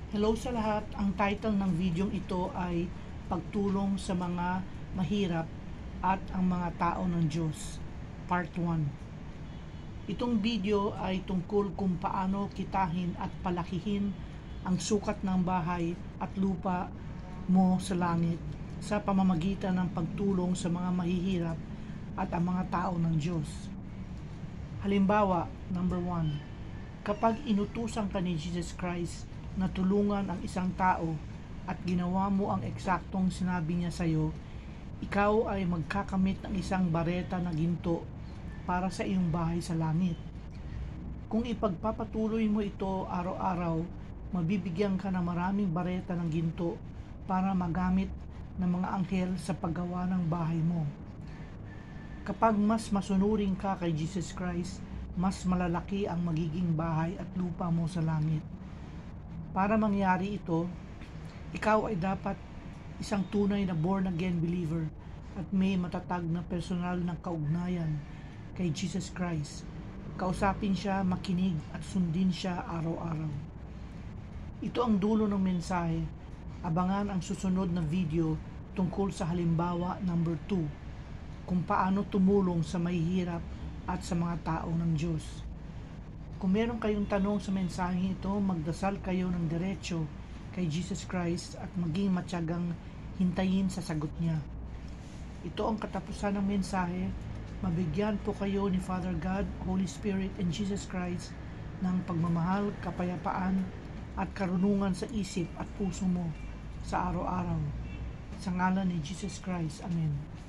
Hello sa lahat. Ang title ng video ito ay Pagtulong sa mga mahirap at ang mga tao ng Diyos, Part 1. Itong video ay tungkol kung paano kitahin at palakihin ang sukat ng bahay at lupa mo sa langit sa pamamagitan ng pagtulong sa mga mahihirap at ang mga tao ng Diyos. Halimbawa, number 1. Kapag inutusan ka ni Jesus Christ na tulungan ang isang tao at ginawa mo ang eksaktong sinabi niya sa iyo, ikaw ay magkakamit ng isang bareta na ginto para sa iyong bahay sa langit. Kung ipagpapatuloy mo ito araw-araw, mabibigyan ka ng maraming bareta ng ginto para magamit ng mga anghel sa paggawa ng bahay mo. Kapag mas masunurin ka kay Jesus Christ, mas malalaki ang magiging bahay at lupa mo sa langit. Para mangyari ito, ikaw ay dapat isang tunay na born-again believer at may matatag na personal na kaugnayan kay Jesus Christ. Kausapin siya, makinig at sundin siya araw-araw. Ito ang dulo ng mensahe. Abangan ang susunod na video tungkol sa halimbawa number 2, kung paano tumulong sa mahihirap at sa mga tao ng Diyos. Kung meron kayong tanong sa mensahe ito, magdasal kayo ng diretso kay Jesus Christ at maging matyagang hintayin sa sagot niya. Ito ang katapusan ng mensahe. Mabigyan po kayo ni Father God, Holy Spirit, and Jesus Christ ng pagmamahal, kapayapaan at karunungan sa isip at puso mo sa araw-araw. Sa ngalan ni Jesus Christ. Amen.